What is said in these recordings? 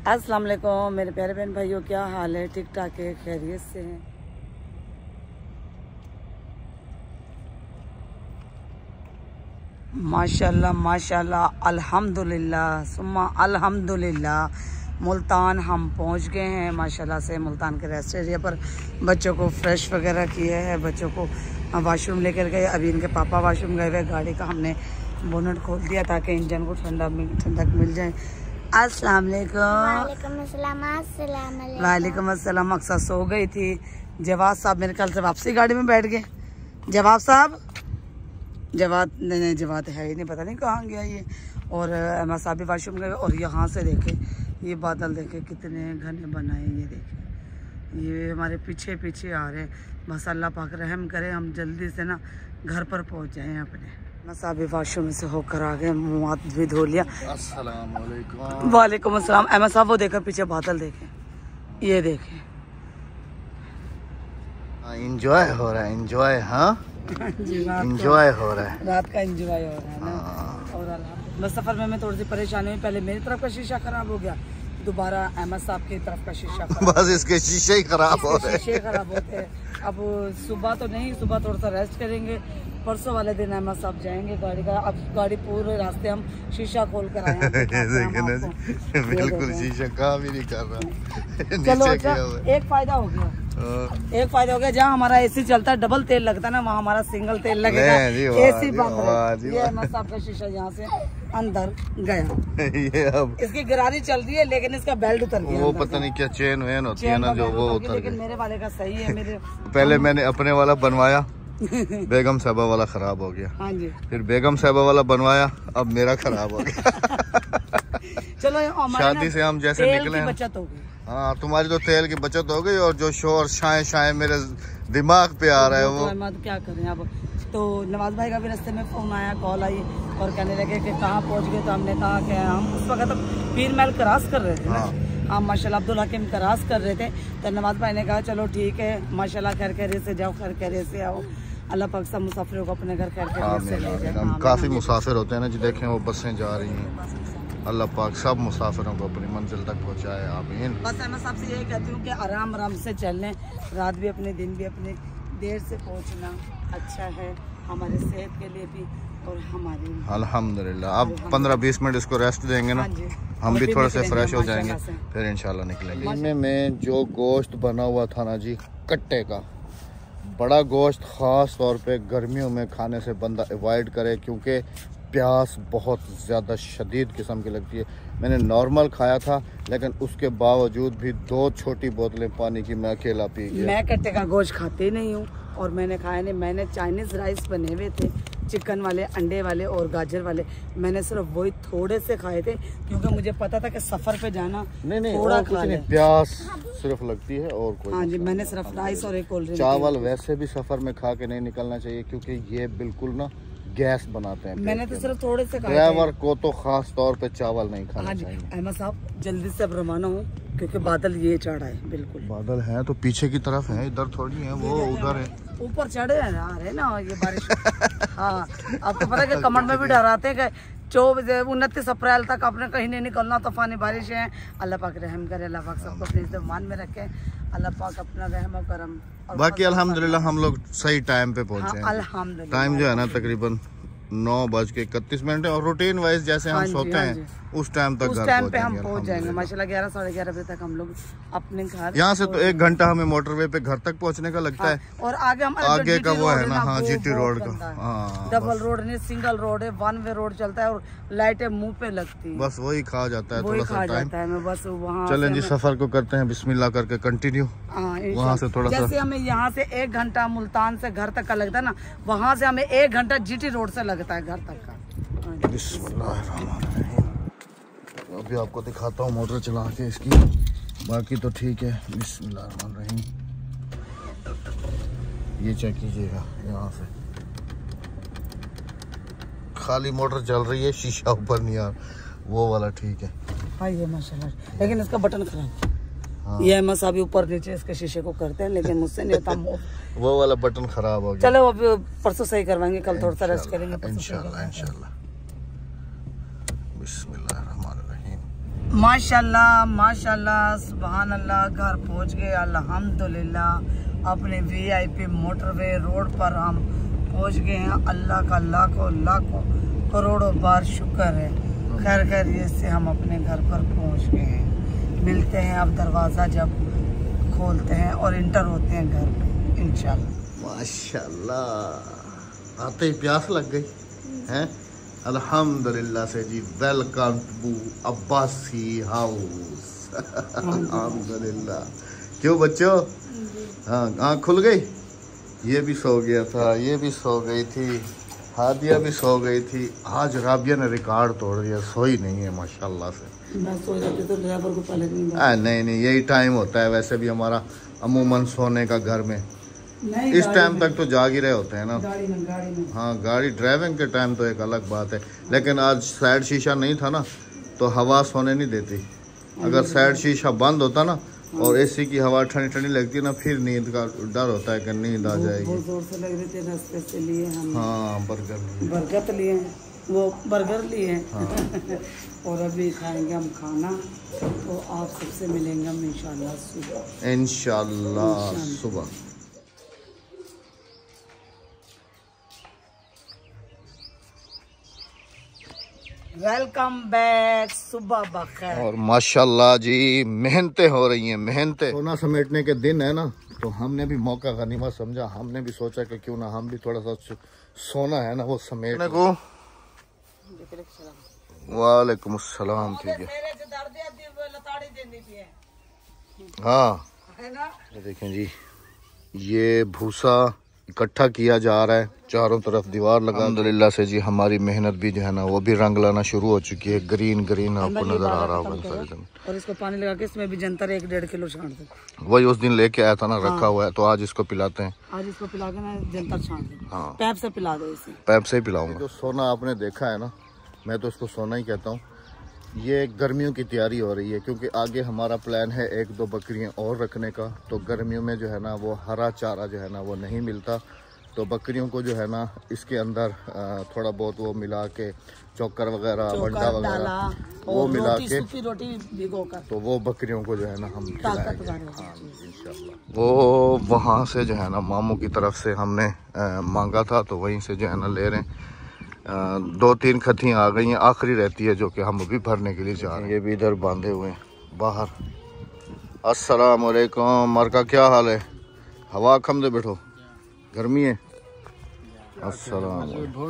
अस्सलाम वालेकुम मेरे प्यारे बहन भाइयों, क्या हाल है? ठीक ठाक है, खैरियत से हैं? माशाल्लाह माशाल्लाह, अल्हम्दुलिल्लाह सुम्मा अल्हम्दुलिल्लाह। मुल्तान हम पहुंच गए हैं माशाल्लाह से। मुल्तान के रेस्ट एरिया पर बच्चों को फ्रेश वगैरह किए हैं, बच्चों को वाशरूम लेकर गए। अभी इनके पापा वाशरूम गए हुए। गाड़ी का हमने बोनट खोल दिया ताकि इंजन को ठंडक मिल जाए। अस्सलाम वालेकुम। वालेकुम अस्सलाम। अक्सर सो गई थी। जवाद साहब मेरे ख्याल से वापसी गाड़ी में बैठ गए। जवाब साहब, जवाद नहीं, जवाद है ही नहीं, पता नहीं कहाँ गया ये। और अहमद साहब भी वाशरूम गए। और यहाँ से देखे ये बादल, देखे कितने घने बनाए। ये देखे ये हमारे पीछे पीछे आ रहे हैं। बस अल्लाह पाक रहम करे, हम जल्दी से ना घर पर पहुँच जाएँ अपने। अहमद साहब भी वाशरूम से होकर आ गए, मुँह हाथ भी धो लिया। अस्सलाम वालेकुम। वालेकुम अस्सलाम। अहमद साहब वो देखो पीछे बादल देखे, ये देखे। एंजॉय हो रहा है, एंजॉय। हाँ एंजॉय हो रहा है, रात का एंजॉय हो रहा है ना। और बस सफर में मैं थोड़ी सी परेशानी हुई। पहले मेरी तरफ का शीशा खराब हो गया, दोबारा अहमद साहब की तरफ का शीशा बस इसके शीशे ही खराब हो रहे हैं। शीशे खराब होते हैं। अब सुबह तो नहीं, सुबह थोड़ा सा रेस्ट करेंगे। परसों वाले दिन अहमद साहब जाएंगे गाड़ी का। अब गाड़ी पूरे रास्ते हम शीशा खोल कर आए हैं। बिल्कुल शीशा काम ही नहीं कर रहा। चलो अच्छा, एक फायदा हो गया। एक फायदा हो गया, जहाँ हमारा एसी चलता है डबल तेल लगता है ना, वहाँ हमारा सिंगल तेल लगेगा। एसी बंद। ये अहमद साहब का शीशा यहाँ से अंदर गया। ये अब इसकी गरारी चल रही है, लेकिन इसका बेल्ट उतर गया। वो पता नहीं क्या चेन वेन होती है ना, जो वो उतर गई। लेकिन मेरे वाले का सही है। मेरे पहले मैंने अपने वाला बनवाया, बेगम साहबा वाला खराब हो गया। हाँ जी। फिर बेगम साहबा वाला बनवाया, अब मेरा खराब हो गया। चलो शादी से हम जैसे निकले हैं, बचत हो गई। हाँ तुम्हारी तो तेल की बचत हो गई। और जो शोर शाये मेरे दिमाग पे आ रहा है वो क्या करें अब। तो नवाज भाई का भी रास्ते में फोन आया, कॉल आई और कहने लगे कि कहाँ पहुँच गए। तो हमने कहा कि हम उस वक्त पीर महल क्रॉस कर रहे थे ना। हाँ माशाल्लाह अब्दुल हकीम क्रॉस कर रहे थे। तो नवाज भाई ने कहा चलो ठीक है, माशाल्लाह खैर खैरियत से जाओ, खैर खैरियत से आओ। अल्लाह पाक सब मुसाफिरों को अपने घर खैर खैरियत से ले जाए। काफी मुसाफिर होते हैं ना जी, देखें वो बसें जा रही हैं। अल्लाह पाक सब मुसाफिरों को अपनी मंजिल तक पहुँचाए, आमीन। बस मैं सबसे यही कहती हूँ कि आराम आराम से चलने। रात भी अपने, दिन भी अपने। देर से पहुँचना अच्छा है हमारे सेहत के लिए भी और हमारे। अल्हम्दुलिल्लाह अब 15-20 मिनट इसको रेस्ट देंगे ना, हम भी थोड़े से फ्रेश हो जाएंगे, फिर इंशाल्लाह निकलेंगे। में जो गोश्त बना हुआ था ना जी, कट्टे का बड़ा गोश्त, ख़ास तौर पे गर्मियों में खाने से बंदा अवॉइड करे, क्योंकि प्यास बहुत ज़्यादा शदीद किस्म की लगती है। मैंने नॉर्मल खाया था, लेकिन उसके बावजूद भी 2 छोटी बोतलें पानी की मैं अकेला पी गया। मैं कट्टे का गोश्त खाती नहीं हूँ और मैंने खाया नहीं। मैंने चाइनीज़ राइस बने हुए थे, चिकन वाले, अंडे वाले और गाजर वाले। मैंने सिर्फ वही थोड़े से खाए थे, क्योंकि मुझे पता था कि सफ़र पे जाना थोड़ा कुछ नहीं, प्यास सिर्फ लगती है और कोई। हाँ जी, मैंने सिर्फ राइस और एक कोल्ड ड्रिंक। चावल वैसे भी सफ़र में खा के नहीं निकलना चाहिए, क्योंकि ये बिल्कुल ना गैस बनाते हैं। मैंने तो सिर्फ थोड़े से खाए। ड्राइवर को तो खास तौर पे चावल नहीं खाना चाहिए। अहमद साहब जल्दी से अब रवाना हो, क्योंकि बादल ये चढ़ा है। बिल्कुल बादल है तो पीछे की तरफ है, इधर थोड़ी है, वो उधर है, ऊपर चढ़े आ रहे ना ये बारिश। हाँ आपको पता है कि कमेंट में भी डराते हैं कि 29 अप्रैल तक आपने कहीं नहीं निकलना, तूफानी बारिश है। अल्लाह पाक रहम करे, अल्लाह पाक सबको अपने ईमान में रखे, अल्लाह पाक अपना रहम और करम। बाकी अल्हम्दुलिल्लाह हम लोग सही टाइम पे पहुंचे हैं। अल्हम्दुलिल्लाह टाइम जो है ना तकरीबन 9:31 है, और रूटीन वाइज जैसे हम सोते हैं उस टाइम तक घर पे हम पहुंच जाएंगे माशाल्लाह। 11 साढ़े 11 बजे तक हम लोग अपने घर। यहाँ से तो 1 घंटा हमें मोटरवे पे घर तक पहुँचने का लगता है। और आगे आगे का वो है ना, हाँ जीटी रोड का, डबल रोड नहीं, सिंगल रोड है, 1 वे रोड चलता है और लाइटें मुंह पे लगती है। बस वही खा जाता है थोड़ा सा टाइम। बस वहाँ चलें जी, सफर को करते हैं बिस्मिल्लाह करके कंटिन्यू। वहाँ से थोड़ा जैसे हमें यहाँ से 1 घंटा मुल्तान से घर तक का लगता है ना, वहाँ से हमें 1 घंटा जीटी रोड से लगता है घर तक का। बिस्मिल्लाह अभी आपको दिखाता हूँ मोटर चला के इसकी, बाकी तो ठीक है। बिस्मिल्लाहिर्रहमानिर्रहीम, ये चेक कीजिएगा, यहाँ से खाली मोटर चल रही है, शीशा ऊपर नहीं आ, वो वाला ठीक है। हाँ ये माशाल्लाह, लेकिन इसका बटन खराब। हाँ। ये अहमद साहब ऊपर नीचे इसके शीशे को करते हैं, लेकिन मुझसे नहीं होता। वो वाला बटन खराब हो गया। चलो अब परसों सही करवाएंगे, कल थोड़ा सा रेस्ट करेंगे इंशाल्लाह इंशाल्लाह। बिस्मिल्लाहिर्रहमानिर्रहीम। माशाल्लाह माशाल्लाह सुभान अल्लाह। घर पहुंच गए अल्हम्दुलिल्लाह। अपने VIP मोटरवे रोड पर हम पहुंच गए हैं। अल्लाह का लाखों लाखों करोड़ों बार शुक्र है। खैर खैरियत से हम अपने घर पर पहुंच गए हैं। मिलते हैं अब दरवाज़ा जब खोलते हैं और इंटर होते हैं घर पे इंशाल्लाह। माशाल्लाह, आते ही प्यास लग गई हैं। अल्हम्दुलिल्लाह से जी, वेलकम टू अब्बासी हाउस। अल्हम्दुलिल्लाह। क्यों बच्चों, हाँ आँख खुल गई? ये भी सो गया था, ये भी सो गई थी, हादिया भी सो गई थी। आज राबिया ने रिकॉर्ड तोड़ दिया, सोई नहीं है माशाल्लाह से। मैं सो जाती तो ड्राइवर को पहले नहीं, यही टाइम होता है वैसे भी हमारा अमूमन सोने का घर में। नहीं, इस टाइम तक तो जाग ही रहे होते हैं ना। गाड़ी में। हाँ, गाड़ी ड्राइविंग के टाइम तो एक अलग बात है, लेकिन आज साइड शीशा नहीं था ना तो हवा सोने नहीं देती। अगर साइड शीशा बंद होता ना और AC की हवा ठंडी ठंडी लगती ना, फिर नींद का डर होता है कि नींद आ जाएगी। बहुत जोर से लग रहे थे, रास्ते से लिए हम। हाँ, बर्गर लिए वो बर्गर लिए हैं। हाँ। और अभी खाएंगे हम खाना, तो आप सबसे मिलेंगे हम इंशाल्लाह सुबह। वेलकम बैक, सुबह बखैर। और माशाल्लाह जी, मेहनतें हो रही हैं, मेहनतें। सोना समेटने के दिन है ना, तो हमने भी मौका गनीमत समझा। हमने भी सोचा कि क्यों ना हम भी थोड़ा सा सोना है ना वो समेटने को। वालेकुम अस्सलाम। ठीक है, हाँ ये देखें जी, ये भूसा इकट्ठा किया जा रहा है, चारों तरफ दीवार लगा। अल्हम्दुलिल्लाह से जी हमारी मेहनत भी जो है ना वो भी रंग लाना शुरू हो चुकी है। ग्रीन आपको नजर आ रहा होगा। और इसको पानी लगा के इसमें भी जंतर 1-1.5 किलो छांट दे। वही उस दिन लेके आया था ना, रखा हुआ है, तो आज इसको पिलाते हैं। आज इसको पिला के ना जंतर छांट दे। हाँ, पैप से पिला दो इसे। पैप से ही पिलाऊंगा। जो सोना आपने देखा है ना, मैं तो इसको सोना ही कहता हूँ। ये गर्मियों की तैयारी हो रही है, क्योंकि आगे हमारा प्लान है 1-2 बकरियां और रखने का। तो गर्मियों में जो है ना वो हरा चारा जो है ना वो नहीं मिलता, तो बकरियों को जो है ना इसके अंदर थोड़ा बहुत वो मिला के चोकर वगैरह, बंडा वगैरह वो मिला के रोटी भिगोकर, तो वो बकरियों को जो है ना हम खिलाएंगे। हाँ इंशाल्लाह। वो वहाँ से जो है ना मामू की तरफ से हमने मांगा था, तो वहीं से जो है ना ले रहे हैं। 2-3 खत्तियाँ आ गई हैं, आखिरी रहती है जो कि हम अभी भरने के लिए जा रहे हैं। ये भी इधर बांधे हुए हैं बाहर। अस्सलाम वालेकुम। मरका क्या हाल है? हवा कम दे बैठो, गर्मी है। अस्सलाम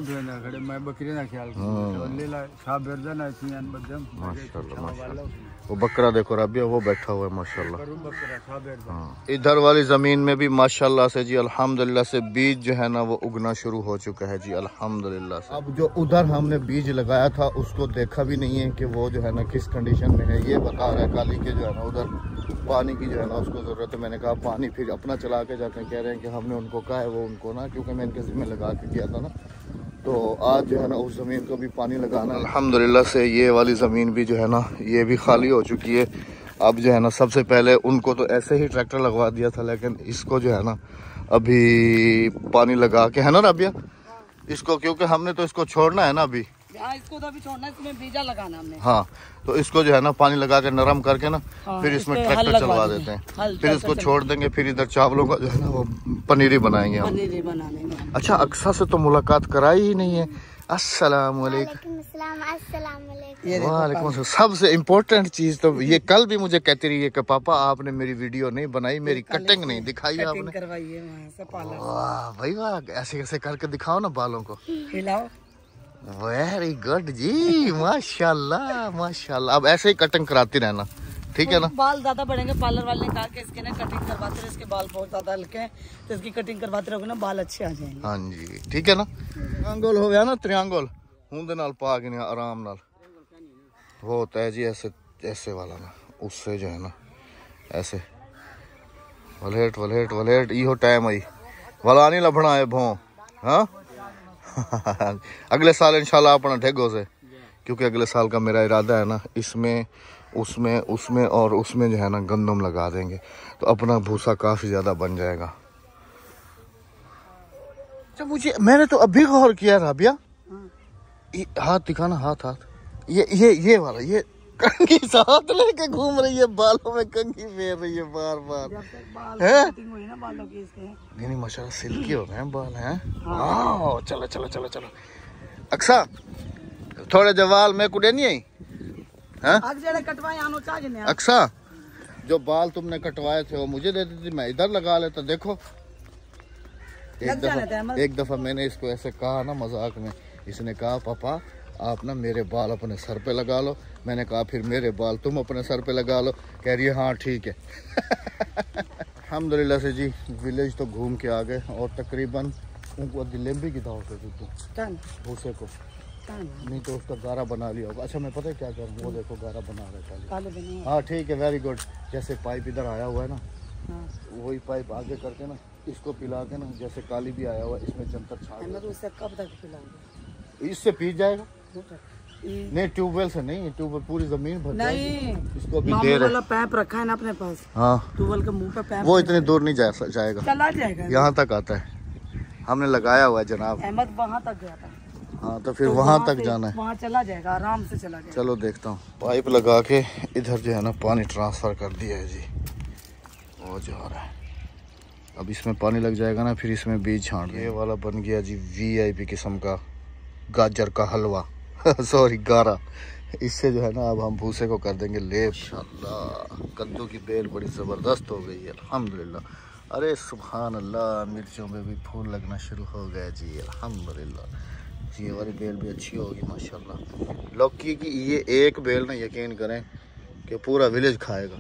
माशाल्लाह। वो बकरा देखो राबिया, वो बैठा हुआ है माशाल्लाह। हाँ, इधर वाली जमीन में भी माशाल्लाह से जी अल्हम्दुलिल्लाह से बीज जो है ना वो उगना शुरू हो चुका है जी अल्हम्दुलिल्लाह से। अब जो उधर हमने बीज लगाया था उसको देखा भी नहीं है कि वो जो है ना किस कंडीशन में है। ये बता रहा है काली के जो है ना उधर पानी की जो है ना उसको ज़रूरत है। मैंने कहा पानी फिर अपना चला के जाते हैं। कह रहे हैं कि हमने उनको कहा है वो उनको ना, क्योंकि मैं इनके ज़िम्मे लगा के किया था ना, तो आज जो है ना उस ज़मीन को भी पानी लगाना। अल्हम्दुलिल्लाह से ये वाली ज़मीन भी जो है ना ये भी खाली हो चुकी है। अब जो है ना सबसे पहले उनको तो ऐसे ही ट्रैक्टर लगवा दिया था, लेकिन इसको जो है ना अभी पानी लगा के, है ना राबिया, इसको, क्योंकि हमने तो इसको छोड़ना है ना अभी। इसको तो अभी छोड़ना है, इसमें बीजा लगाना हमने। हाँ, तो इसको जो है ना पानी लगा के नरम करके ना फिर इसमें ट्रैक्टर चलवा देते हैं, फिर इसको छोड़ देंगे। फिर इधर चावलों का जो है ना वो पनीरी बनाएंगे हम। पनीरी बना लेंगे। अच्छा, अक्सा से तो मुलाकात कराई ही नहीं है। अस्सलाम वालेकुम। वालेकुम अस्सलाम। सबसे इम्पोर्टेंट चीज तो ये कल भी मुझे कहती रही है कि पापा आपने मेरी वीडियो नहीं बनाई, मेरी कटिंग नहीं दिखाई आपने। वाह भाई वाह, ऐसे ऐसे करके दिखाओ ना बालों को, हिलाओ। वेरी गुड जी, माशाल्लाह माशाल्लाह। अब ऐसे ही कटिंग कराती रहना, ठीक है ना। बाल ज्यादा बढ़ेंगे, पार्लर वाले ने कहा कि इसके ना कटिंग करवाते रहे, इसके बाल बहुत ज्यादा हल्के हैं, तो इसकी कटिंग करवाते रहोगे ना बाल अच्छे आ जाएंगे। हाँ जी, ठीक है ना। ट्रायंगल हो गया ना, ट्रायंगल हूं दे नाल पा के आराम नाल वो होता है जी, ऐसे ऐसे वाला ना, उससे जो है ना ऐसे वलेट वलेट वलेट इहो टाइम आई वाला नहीं लभना है भों। हाँ अगले साल इंशाल्लाह अपना ढेगो से, क्योंकि अगले साल का मेरा इरादा है ना इसमें उसमें उसमें और उसमें जो है ना गंदम लगा देंगे, तो अपना भूसा काफी ज्यादा बन जाएगा। अच्छा, मुझे मैंने तो अभी गौर किया राबिया, हाथ दिखाना, हाथ हाथ ये वाला, कंघी साथ लेके घूम रही है, बालों में कंघी फेर रही है बार बार। जब तक बाल है कटिंग हुई ना बालों की इसके। नहीं माशाल्लाह सिल्की हो गए हैं बाल हैं। हाँ चलो चलो चलो चलो। अक्सा थोड़े जवाल में कुड़े नहीं आई हैं? आग जड़े कटवाए आनो चाहिए ने। अक्सा जो बाल तुमने कटवाए थे वो मुझे दे दी थी, मैं इधर लगा लेता। देखो एक दफा मैंने इसको ऐसे कहा ना मजाक में, इसने कहा पापा आप ना मेरे बाल अपने सर पे लगा लो। मैंने कहा फिर मेरे बाल तुम अपने सर पे लगा लो। कह रही है हाँ ठीक है। अल्हम्दुलिल्लाह से जी विलेज तो घूम के आ गए और तकरीबन उनको दिलेम्बी की दावत है भूसे को नहीं तो उसका गारा बना लिया होगा। अच्छा मैं पता है क्या करूँ, वो देखो गारा बना रहा है। हाँ ठीक है वेरी गुड। जैसे पाइप इधर आया हुआ है ना, वही पाइप आगे करके ना इसको पिला के ना, जैसे काली भी आया हुआ इसमें जंतर छाड़ कब तक पिलाऊंगा? इससे पी जाएगा। नहीं ट्यूबवेल से नहीं, ट्यूबवेल पूरी जमीन भर नहीं, इसको भी दे रहे। पैप रखा है ना अपने पास। हाँ ट्यूबवेल के मुंह पे पैप। वो इतनी दूर नहीं जाएगा, चला जाएगा, यहाँ तक आता है। हमने लगाया हुआ है जनाब। अहमद वहाँ तक गया था। हाँ तो फिर वहाँ तक जाना है। वहाँ चला जाएगा, आराम से चला जाएगा। चलो देखता हूँ। पाइप लगा के इधर जो है ना पानी ट्रांसफर कर दिया है जी, वो जा रहा है। अब इसमें पानी लग जाएगा ना, फिर इसमें बीज छांट। ये वाला बन गया जी VIP किस्म का गाजर का हलवा। सॉरी गारा। इससे जो है ना अब हम भूसे को कर देंगे लेप। माशाल्लाह कद्दू की बेल बड़ी ज़बरदस्त हो गई है अल्हम्दुलिल्लाह। अरे सुभान अल्लाह, मिर्चों में भी फूल लगना शुरू हो गया जी अल्हम्दुलिल्लाह। ये वाली बेल भी अच्छी होगी माशाल्लाह। लौकी की ये एक बेल ना यकीन करें कि पूरा विलेज खाएगा।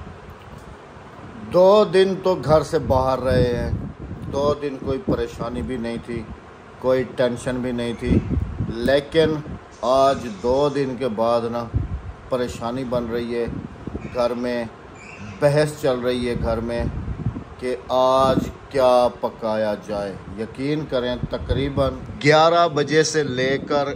2 दिन तो घर से बाहर रहे हैं, 2 दिन कोई परेशानी भी नहीं थी, कोई टेंशन भी नहीं थी, लेकिन आज 2 दिन के बाद ना परेशानी बन रही है घर में, बहस चल रही है घर में कि आज क्या पकाया जाए। यकीन करें तकरीबन 11 बजे से लेकर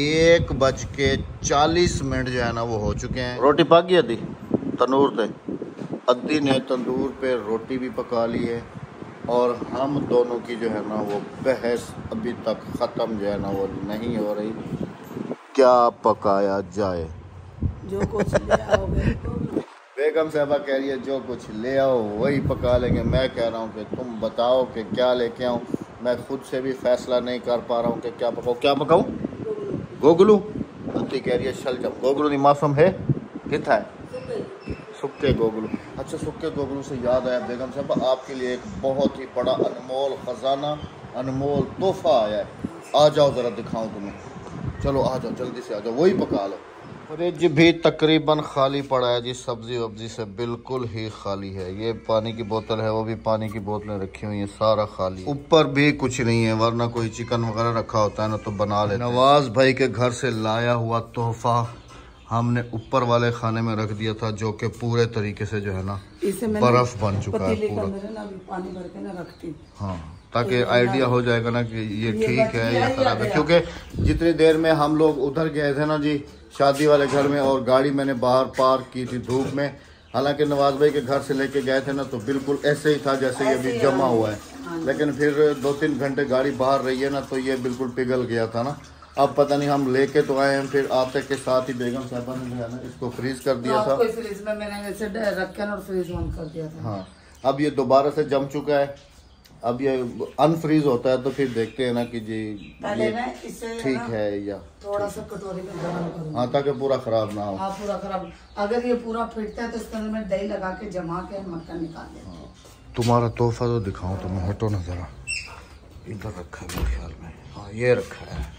1:40 जो है ना वो हो चुके हैं। रोटी पक गई अद्धी तंदूर पे, अद्धी ने तंदूर पे रोटी भी पका ली है और हम दोनों की जो है ना वो बहस अभी तक ख़त्म जो है ना वो नहीं हो रही। क्या पकाया जाए? जो कुछ ले आओगे। बेगम साहबा कह रही है जो कुछ ले आओ वही पका लेंगे। मैं कह रहा हूँ कि तुम बताओ कि क्या लेके आऊँ, मैं खुद से भी फैसला नहीं कर पा रहा हूँ कि क्या पकाऊँ। क्या पकाऊँ? गोगलू। अत्ती कह रही है शलजम। गोगलू नहीं मौसम है कितना है? सुक्के गोगलू। अच्छा सुक्के गोगलू से याद आया बेगम साहब आपके लिए एक बहुत ही बड़ा अनमोल खजाना, अनमोल तोहफा आया है। आ जाओ ज़रा दिखाऊं तुम्हें। चलो आ जाओ जल्दी से आ जाओ, वही पका लो। फ्रिज भी तकरीबन खाली पड़ा है जी, सब्जी वब्जी से बिल्कुल ही खाली है। ये पानी की बोतल है, वो भी पानी की बोतलें रखी हुई हैं, सारा खाली। ऊपर भी कुछ नहीं है, वरना कोई चिकन वगैरह रखा होता है ना तो बना लेते। नवाज भाई के घर से लाया हुआ तोहफा हमने ऊपर वाले खाने में रख दिया था, जो कि पूरे तरीके से जो है ना बर्फ बन चुका है पूरा। पानी भर के ना रखती। हाँ ताकि आइडिया हो जाएगा ना कि ये ठीक है या खराब है। क्योंकि जितनी देर में हम लोग उधर गए थे ना जी शादी वाले घर में, और गाड़ी मैंने बाहर पार्क की थी धूप में, हालांकि नवाज भाई के घर से लेके गए थे ना तो बिल्कुल ऐसे ही था जैसे ये अभी जमा हुआ है, लेकिन फिर 2-3 घंटे गाड़ी बाहर रही है ना तो ये बिल्कुल पिघल गया था ना। अब पता नहीं हम लेके तो आए हैं, फिर आते के साथ ही बेगम साहबा ने जो है ना इसको फ्रीज कर दिया था। फ्रीज में मैंने ऐसे रखा और फ्रीज ऑन कर दिया था। हाँ अब ये दोबारा से जम चुका है, अब ये अनफ्रीज होता है तो फिर देखते हैं ना कि जी ये ठीक है या थोड़ा सा कटोरी में गरम करूँ। हाँ ताकि पूरा खराब ना हो। हाँ पूरा खराब, अगर ये पूरा फिटता है तो इसके अंदर में दही लगा के जमा के मक्खन निकाल लेते हैं। तुम्हारा तोहफा तो दिखाऊं तुम्हें, हटो ना जरा, इधर रखा है मेरे ख्याल में। हाँ ये रखा है,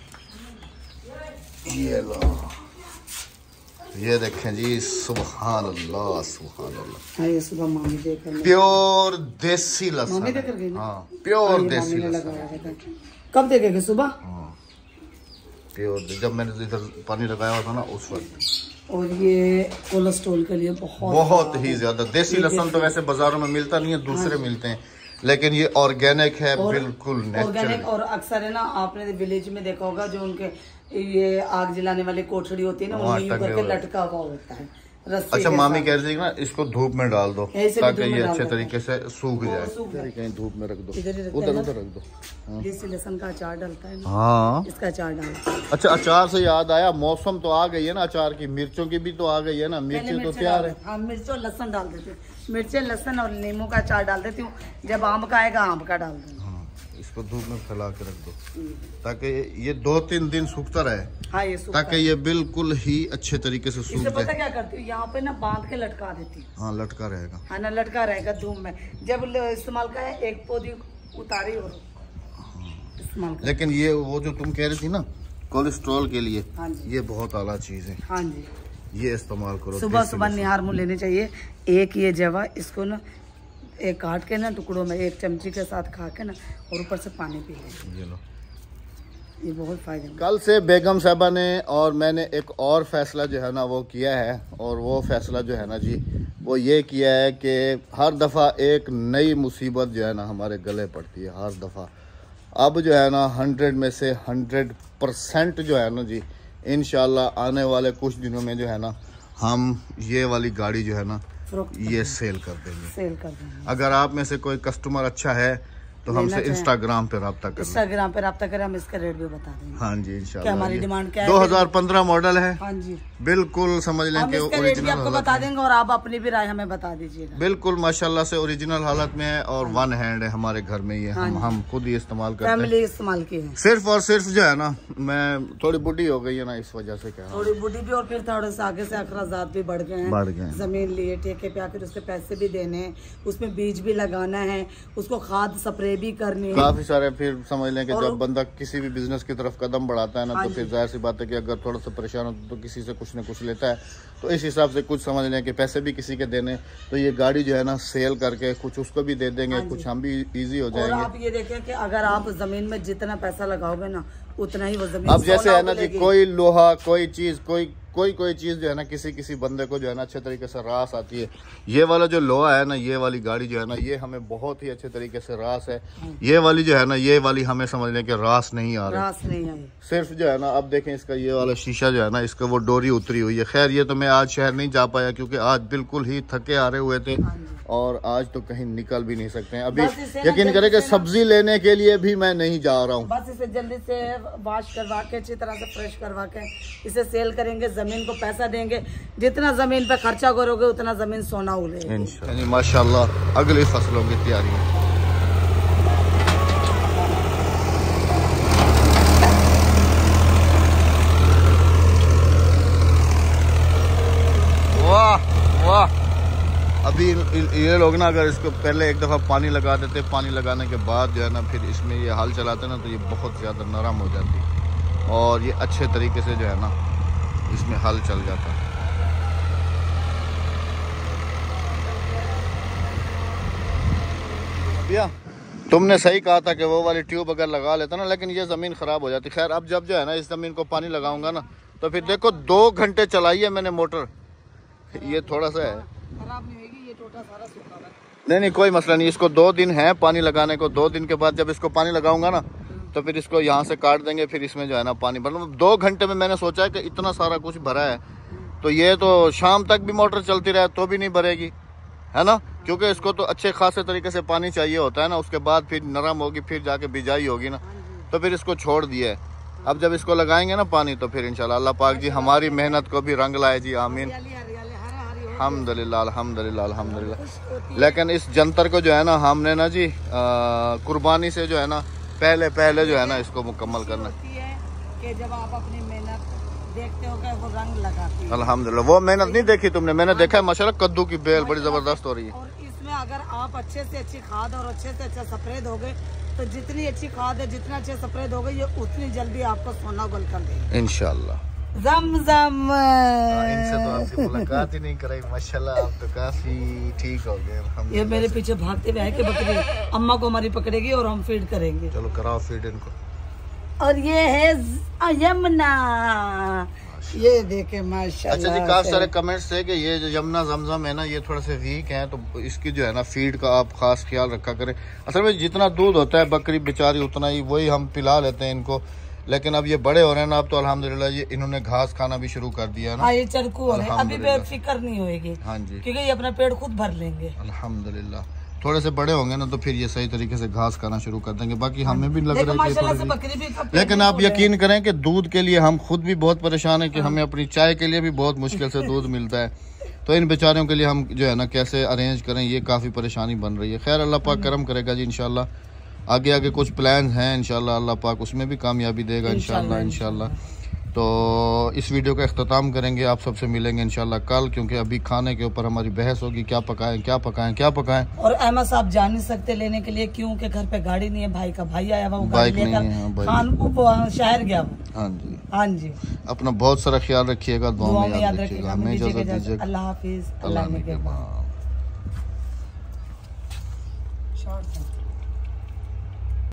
ये लो, ये देखें जी सुभान अल्लाह सुभान अल्लाह। ये सुबह मामी देकर प्योर देसी लहसुन। मामी देकर गई ना? हाँ प्योर देसी लहसुन। कब देखेंगे? सुबह। हाँ प्योर, जब मैंने इधर पानी लगाया हुआ था ना उस वक्त। और ये कोलेस्ट्रॉल के लिए बहुत ही ज्यादा। देसी लहसुन तो वैसे बाजारों में मिलता नहीं है, दूसरे मिलते हैं, लेकिन ये ऑर्गेनिक है, बिल्कुल नेचुरल। और अक्सर है ना आपने विलेज में देखा होगा जो उनके ये आग जलाने वाली कोठड़ी होती है ना उनमें यूं करके लटका हुआ होता है, रस्सी। अच्छा मामी कह रही थी ना इसको धूप में डाल दो ऐसे भी ताकि धूप में ये डाल अच्छे दो। तरीके से सूख जाए। कहीं धूप में रख दो, उधर उधर रख दो। जैसे लहसुन का अचार डालता है ना, हाँ इसका अचार डालता है। अच्छा अचार से याद आया, मौसम तो आ गई है ना अचार की, मिर्चों की भी तो आ गई है ना, मिर्ची तो तैयार है। हाँ मिर्च और लहसुन डाल देती हूँ, मिर्चें लहसुन और नींबू का अचार डाल देती हूँ। जब आम का आएगा आम का डाल दूँ। हाँ इसको धूप में फैला के रख दो ताकि ये 2-3 दिन सूखता रहे। हाँ ये सूखता ताकि ये बिल्कुल ही अच्छे तरीके से सूख इससे पता जाए। क्या करती हूँ, यहाँ पे ना बांध के लटका देती हूँ। हाँ लटका रहेगा। हाँ ना लटका रहेगा धूप में। जब इस्तेमाल का है एक पौधी उतारी और इस्तेमाल का। लेकिन ये वो जो तुम कह रही थी ना कोलेस्ट्रॉल के लिए, हाँ जी। ये बहुत आला चीज है। हाँ जी ये इस्तेमाल करो सुबह सुबह निहार मुँह लेनी चाहिए। एक ये जवा इसको ना एक काट के ना टुकड़ों में एक चमची के साथ खा के ना और ऊपर से पानी पी लें। ये लो। ये बहुत फायदेमंद। कल से बेगम साहबा ने और मैंने एक और फैसला जो है ना वो किया है, और वो फैसला जो है ना जी वो ये किया है कि हर दफ़ा एक नई मुसीबत जो है ना हमारे गले पड़ती है हर दफ़ा। अब जो है ना 100 में से 100% जो है ना जी इंशाल्लाह आने वाले कुछ दिनों में जो है ना हम ये वाली गाड़ी जो है ना ये सेल कर देंगे। अगर आप में से कोई कस्टमर अच्छा है तो हमसे इंस्टाग्राम पे रब्ता करें। इंस्टाग्राम पे रब्ता करें, हम इसका रेट भी बता देंगे। हाँ जी इंशाल्लाह। क्या हमारी डिमांड क्या है? 2015 मॉडल है। हाँ जी बिल्कुल समझ लें हम कि इसका रेट भी आपको बता देंगे और आप अपनी भी राय हमें बता दीजिएगा। बिल्कुल माशाल्लाह से ओरिजिनल हालत में है और वन हैंड है हमारे घर में ये। हम खुद ही इस्तेमाल करते हैं, फैमिली इस्तेमाल की है। सिर्फ और सिर्फ जो है ना मैं थोड़ी बुढ़ी हो गई है ना इस वजह से क्या थोड़ी बुढ़ी भी और फिर थोड़े से आगे से अखराजात भी बढ़ गए हैं। जमीन लिए ठेके पे आकर उसके पैसे भी देने हैं, उसमें बीज भी लगाना है, उसको खाद स्प्रे भी करनी है, काफी सारे। फिर समझ लें कि जब बंदा किसी भी बिजनेस की तरफ कदम बढ़ाता है ना तो फिर जाहिर सी बात है कि अगर थोड़ा सा परेशान हो तो किसी से कुछ न कुछ लेता है। तो इस हिसाब से कुछ समझ लें कि पैसे भी किसी के देने, तो ये गाड़ी जो है ना सेल करके कुछ उसको भी दे देंगे, कुछ हम भी इजी हो जाएंगे। और आप ये देखें कि अगर आप जमीन में जितना पैसा लगाओगे ना उतना ही वो जमीन। अब जैसे है ना जी कोई लोहा कोई चीज कोई चीज जो है ना किसी बंदे को जो है ना अच्छे तरीके से रास आती है। ये वाला जो लोहा है ना ये वाली गाड़ी जो है ना ये हमें बहुत ही अच्छे तरीके से रास है। ये वाली जो है ना ये वाली हमें समझ लें कि रास नहीं आ रही, रास नहीं आई। सिर्फ जो है ना अब देखें इसका ये वाला शीशा जो है ना इसका वो डोरी उतरी हुई है। खैर ये तो मैं आज शहर नहीं जा पाया क्योंकि आज बिल्कुल ही थके हारे हुए थे और आज तो कहीं निकल भी नहीं सकते हैं। अभी यकीन करें कि सब्जी लेने के लिए भी मैं नहीं जा रहा हूँ। बस इसे जल्दी से वॉश करवा के अच्छी तरह से फ्रेश करवा के इसे सेल करेंगे, जमीन को पैसा देंगे। जितना जमीन पे खर्चा करोगे उतना जमीन सोना उगलेगा इंशाल्लाह। माशाल्लाह अगली फसलों की तैयारी है। वाह वाह। अभी ये लोग ना अगर इसको पहले एक दफ़ा पानी लगा देते, पानी लगाने के बाद जो है ना फिर इसमें ये हल चलाते ना तो ये बहुत ज़्यादा नरम हो जाती और ये अच्छे तरीके से जो है ना इसमें हल चल जाता है। भैया तुमने सही कहा था कि वो वाली ट्यूब अगर लगा लेता ना, लेकिन ये ज़मीन ख़राब हो जाती। खैर अब जब जो है ना इस ज़मीन को पानी लगाऊंगा ना तो फिर देखो 2 घंटे चलाई है मैंने मोटर, ये थोड़ा सा है खराब नहीं होगी, ये टोटा सारा सूखा है। नहीं कोई मसला नहीं। इसको 2 दिन है पानी लगाने को, 2 दिन के बाद जब इसको पानी लगाऊंगा ना तो फिर इसको यहाँ से काट देंगे, फिर इसमें जो है ना पानी भर। 2 घंटे में मैंने सोचा है कि इतना सारा कुछ भरा है तो ये तो शाम तक भी मोटर चलती रहे तो भी नहीं भरेगी, है ना, क्योंकि इसको तो अच्छे खासे तरीके से पानी चाहिए होता है ना। उसके बाद फिर नरम होगी, फिर जाके बिजाई होगी ना, तो फिर इसको छोड़ दिया है। अब जब इसको लगाएंगे ना पानी तो फिर इंशाल्लाह अल्लाह पाक जी हमारी मेहनत को भी रंग लाए जी, आमीन। अल्हम्दुलिल्लाह अल्हम्दुलिल्लाह अल्हम्दुलिल्लाह। लेकिन इस जंतर को जो है ना हमने ना जी कुर्बानी से जो है ना पहले जो है ना इसको मुकम्मल करना है कि जब आप अपनी मेहनत देखते हो कि वो रंग लगाती है। अल्हम्दुलिल्लाह वो मेहनत नहीं देखी तुमने, मैंने देखा है माशाल्लाह कद्दू की बेल बड़ी जबरदस्त हो रही है। और इसमें अगर आप अच्छे से अच्छी खाद और अच्छे से अच्छा सफेद हो गए तो जितनी अच्छी खाद है जितना अच्छे सफेद हो गए ये उतनी जल्दी आपको सोना उगल कर देगी इंशाल्लाह। जमजम इनसे तो आपसे मुलाकात ही नहीं कराई माशाल्लाह, आप तो काफी ठीक हो गए। ये मेरे पीछे भागते हुए है कि बकरी अम्मा को हमारी पकड़ेगी और हम फीड करेंगे। चलो कराओ फीड इनको। और ये है यमुना, ये देखे माशाल्लाह। अच्छा जी काफी सारे कमेंट्स थे कि ये जो यमुना जमजम है ना ये थोड़ा से वीक है तो इसकी जो है ना फीड का आप खास ख्याल रखा करें। असल में जितना दूध होता है बकरी बेचारी उतना ही वही हम पिला लेते हैं इनको, लेकिन अब ये बड़े हो रहे हैं ना, अब तो अल्हम्दुलिल्लाह ये इन्होंने घास खाना भी शुरू कर दिया है ना। हाँ, ये चरकू हो रहे हैं, अभी बेफिक्र नहीं होएगी। हाँ जी, क्योंकि ये अपना पेट खुद भर लेंगे अल्हम्दुलिल्लाह। थोड़े से बड़े होंगे ना तो फिर ये सही तरीके से घास खाना शुरू कर देंगे। बाकी हमें भी लग रहा है, लेकिन आप यकीन करें कि दूध के लिए हम खुद भी बहुत परेशान है कि हमें अपनी चाय के लिए भी बहुत मुश्किल से दूध मिलता है। तो इन बेचारों के लिए हम जो है ना कैसे अरेंज करें, ये काफ़ी परेशानी बन रही है। खैर अल्लाह पाक करम करेगा जी, इंशाल्लाह आगे आगे कुछ प्लान हैं, इंशाल्लाह अल्लाह पाक उसमें भी कामयाबी देगा इंशाल्लाह। तो इस वीडियो का अख्ताम करेंगे, आप सबसे मिलेंगे इंशाल्लाह कल, क्योंकि अभी खाने के ऊपर हमारी बहस होगी, क्या पकाएं क्या पकाएं क्या पकाएं। और अहमद साहब जा नहीं सकते लेने के लिए, क्योंकि घर पे गाड़ी नहीं है, भाई का भाई आया हुआ, बाइक नहीं है, खान शहर गया। हाँ जी, हाँ जी, अपना बहुत सारा ख्याल रखिएगा, दुआ में याद रखिएगा। हमें इजाजत दीजिए, अल्लाह हाफिज, अल्लाह ने के बाद।